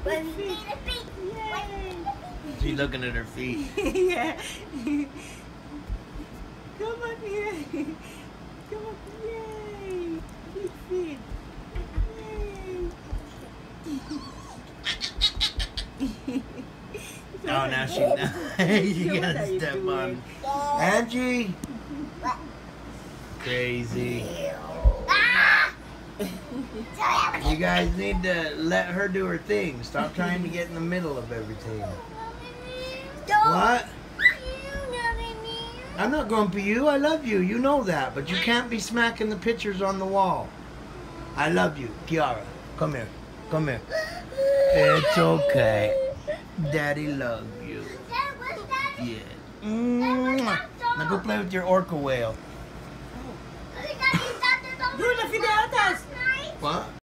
She's looking at her feet. Yeah. Come on here. Come on. Yay. Big feet. Yay. Oh, now she you gotta step on. Angie! Crazy. You guys need to let her do her thing. Stop trying to get in the middle of everything. What? I'm not grumpy you. I love you. You know that. But you can't be smacking the pictures on the wall. I love you. Kiara, come here. Come here. It's okay. Daddy loves you. Yeah. Now go play with your orca whale. Yun, na Fideatas! What?